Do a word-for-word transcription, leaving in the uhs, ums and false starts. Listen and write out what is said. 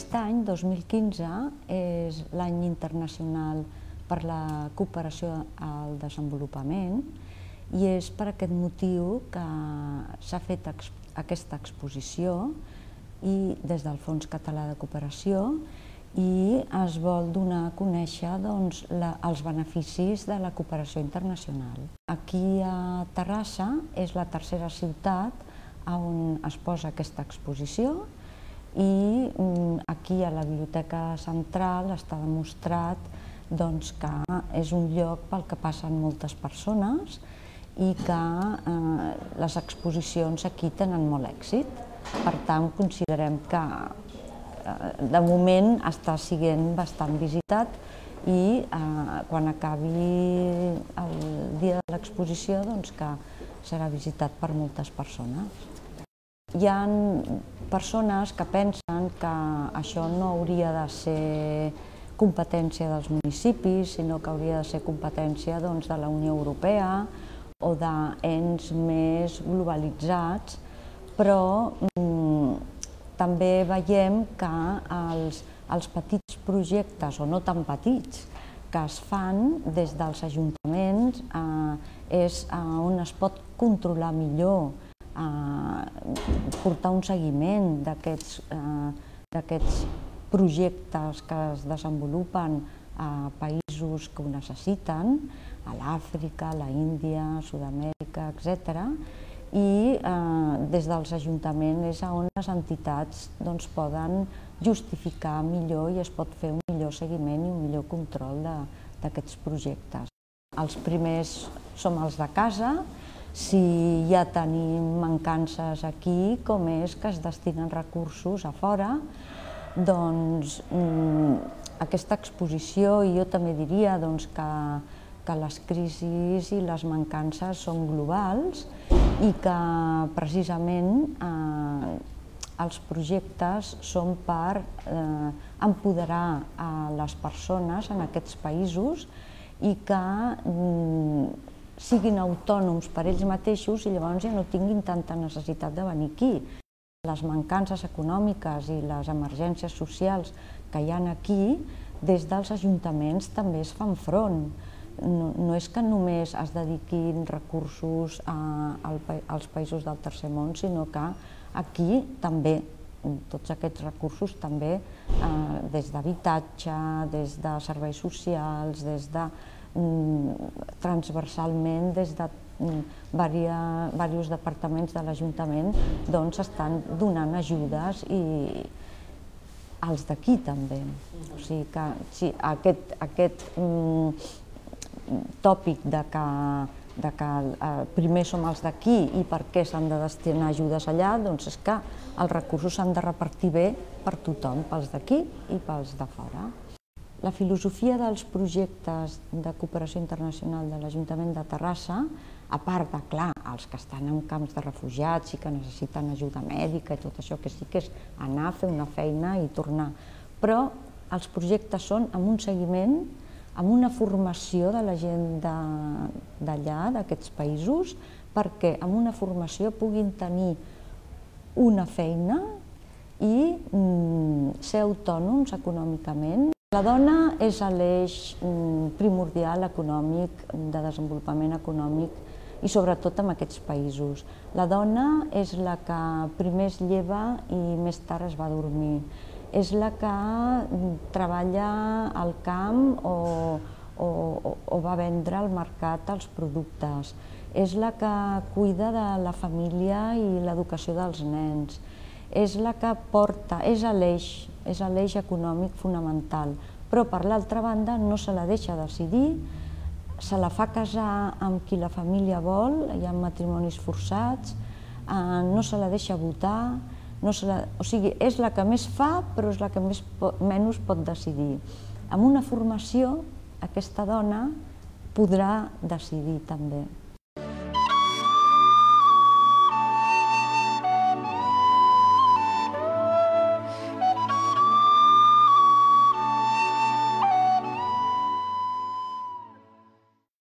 Aquest any, dos mil quinze, és l'any internacional per la cooperació al desenvolupament i és per aquest motiu que s'ha fet aquesta exposició i des del Fons Català de Cooperació i es vol donar a conèixer doncs, la, els beneficis de la cooperació internacional. Aquí a Terrassa és la tercera ciutat on es posa aquesta exposició i aquí a la Biblioteca Central està demostrat doncs, que és un lloc pel que passen moltes persones i que eh, les exposicions aquí tenen molt èxit. Per tant, considerem que eh, de moment està sent bastant visitat i eh, quan acabi el dia de l'exposició doncs, que serà visitat per moltes persones. Hi ha persones que pensen que això no hauria de ser competència dels municipis, sinó que hauria de ser competència doncs, de la Unió Europea o d'ens més globalitzats, però mm, també veiem que els, els petits projectes, o no tan petits, que es fan des dels ajuntaments eh, és eh, on es pot controlar millor, eh, portar un seguiment d'aquests eh, projectes que es desenvolupen a països que ho necessiten, a l'Àfrica, a l'Índia, a Sud-amèrica, etcètera. I eh, des dels ajuntaments és on les entitats doncs, poden justificar millor i es pot fer un millor seguiment i un millor control d'aquests projectes. Els primers som els de casa. Si ja tenim mancances aquí, com és que es destinen recursos a fora, doncs aquesta exposició, i jo també diria que, que les crisis i les mancances són globals i que precisament eh, els projectes són per eh, empoderar a les persones en aquests països i que mm, siguin autònoms per ells mateixos i llavors ja no tinguin tanta necessitat de venir aquí. Les mancances econòmiques i les emergències socials que hi ha aquí, des dels ajuntaments també es fan front. No, no és que només es dediquin recursos a, als països del tercer món, sinó que aquí també, tots aquests recursos també, eh, des d'habitatge, des de serveis socials, des de transversalment des de diversos departaments de l'Ajuntament doncs estan donant ajudes i els d'aquí també. O sigui que sí, aquest, aquest mm, tòpic de que, de que eh, primer som els d'aquí i per què s'han de destinar ajudes allà, doncs és que els recursos s'han de repartir bé per tothom, pels d'aquí i pels de fora. La filosofia dels projectes de cooperació internacional de l'Ajuntament de Terrassa, a part de, clar, els que estan en camps de refugiats i que necessiten ajuda mèdica i tot això, que sí que és anar a fer una feina i tornar, però els projectes són amb un seguiment, amb una formació de la gent d'allà, d'aquests països, perquè amb una formació puguin tenir una feina i mm, ser autònoms econòmicament. La dona és l'eix primordial econòmic, de desenvolupament econòmic i sobretot en aquests països. La dona és la que primer es lleva i més tard es va a dormir. És la que treballa al camp o, o, o va vendre al mercat els productes. És la que cuida de la família i l'educació dels nens. És la que porta, és l'eix, és l'eix econòmic fonamental, però per l'altra banda no se la deixa decidir, se la fa casar amb qui la família vol, hi ha matrimonis forçats, no se la deixa votar, no se la, o sigui, és la que més fa però és la que més, menys pot decidir. Amb una formació aquesta dona podrà decidir també.